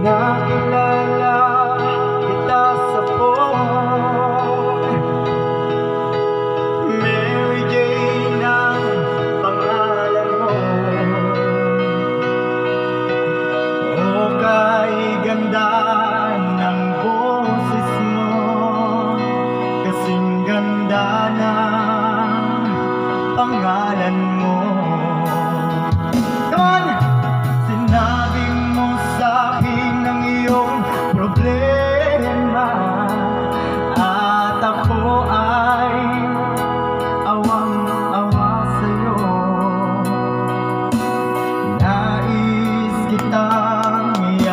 Nakilala kita sa phone. Mary Jane ang pangalan mo. O kay ganda ng boses mo, kasing ganda ng pangalan mo. Come on! Sinabi mo sa'kin ang iyong problema, at ako ay awang-awa sa'yo. Nais kitang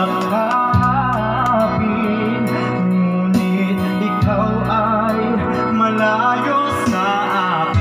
yakapin, ngunit ikaw ay malayo sa akin.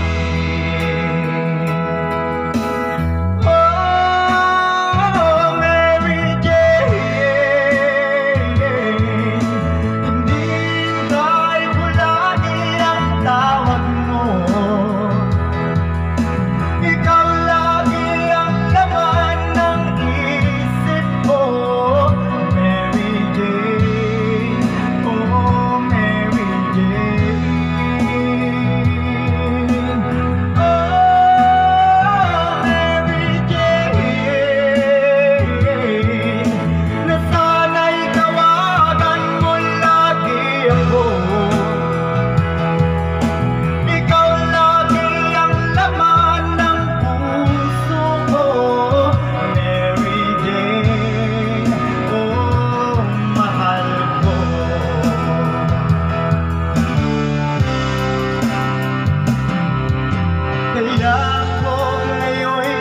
Kaya ako ngayon'y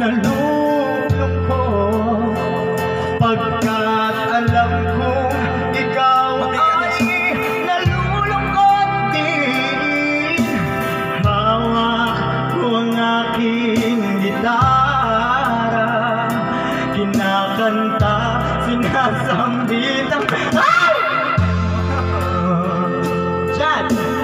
nalulungkot, pagkat alam kong ikaw ay nalulungkot din. Hawak ko ang aking gitara, kinakanta, sinasambit ang Chat!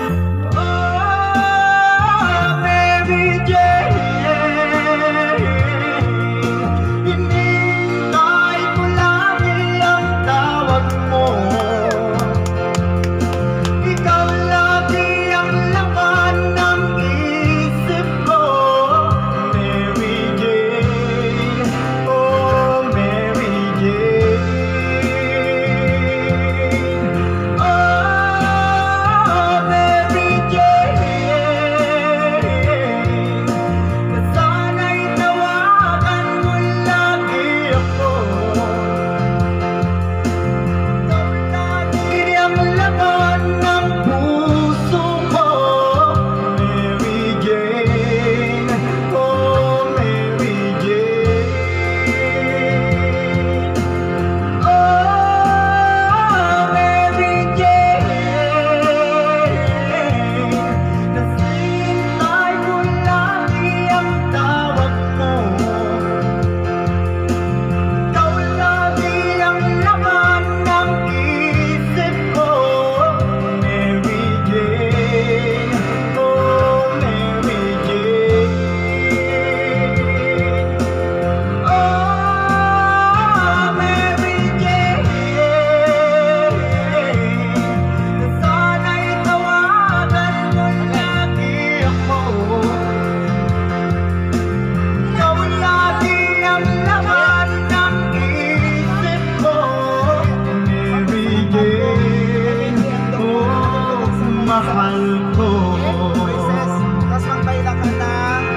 Mahal ko. Tapos magbaila ka ng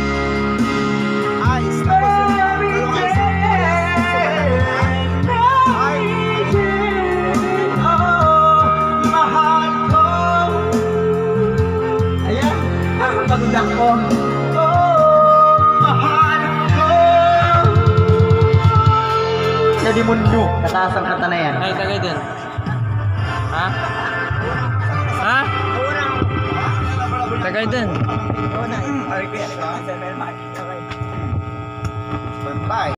ice. Mary Jane, oh, mahal ko. Ayan, pagod ako. Oh, mahal ko. Jadi mundo, kataas ang kanta na yan. Ay, tagay din. Ha? Ha? Tagay din. Bye.